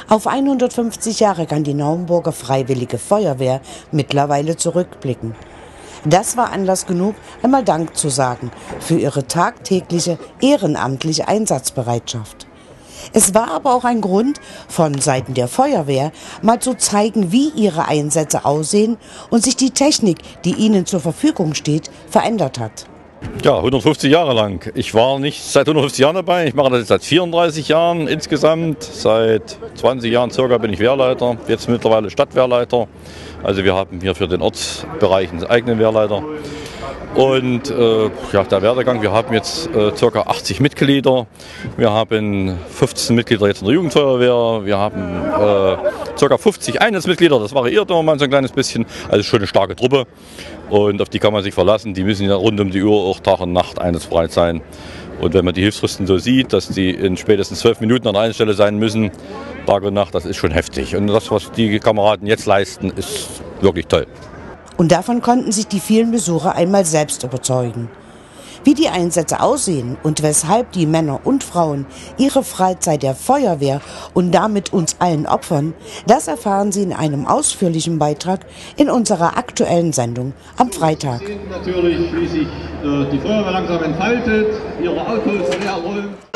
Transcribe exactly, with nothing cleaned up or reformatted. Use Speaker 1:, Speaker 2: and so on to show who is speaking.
Speaker 1: Auf hundertfünfzig Jahre kann die Naumburger Freiwillige Feuerwehr mittlerweile zurückblicken. Das war Anlass genug, einmal Dank zu sagen für ihre tagtägliche ehrenamtliche Einsatzbereitschaft. Es war aber auch ein Grund, von Seiten der Feuerwehr mal zu zeigen, wie ihre Einsätze aussehen und sich die Technik, die ihnen zur Verfügung steht, verändert hat.
Speaker 2: Ja, hundertfünfzig Jahre lang. Ich war nicht seit hundertfünfzig Jahren dabei, ich mache das jetzt seit vierunddreißig Jahren insgesamt. Seit zwanzig Jahren circa bin ich Wehrleiter, jetzt mittlerweile Stadtwehrleiter. Also wir haben hier für den Ortsbereich einen eigenen Wehrleiter. Und äh, ja, der Werdegang, wir haben jetzt äh, ca. achtzig Mitglieder, wir haben fünfzehn Mitglieder jetzt in der Jugendfeuerwehr, wir haben äh, ca. fünfzig Einsatzmitglieder, das variiert immer mal so ein kleines bisschen, also schon eine starke Truppe und auf die kann man sich verlassen, die müssen ja rund um die Uhr auch Tag und Nacht einsatzbereit sein. Und wenn man die Hilfsfristen so sieht, dass die in spätestens zwölf Minuten an einer Stelle sein müssen, Tag und Nacht, das ist schon heftig. Und das, was die Kameraden jetzt leisten, ist wirklich toll.
Speaker 1: Und davon konnten sich die vielen Besucher einmal selbst überzeugen. Wie die Einsätze aussehen und weshalb die Männer und Frauen ihre Freizeit der Feuerwehr und damit uns allen opfern, das erfahren Sie in einem ausführlichen Beitrag in unserer aktuellen Sendung am Freitag.
Speaker 3: Sie sehen natürlich, wie sich äh, die Feuerwehr langsam entfaltet, ihre Autos leer rollen.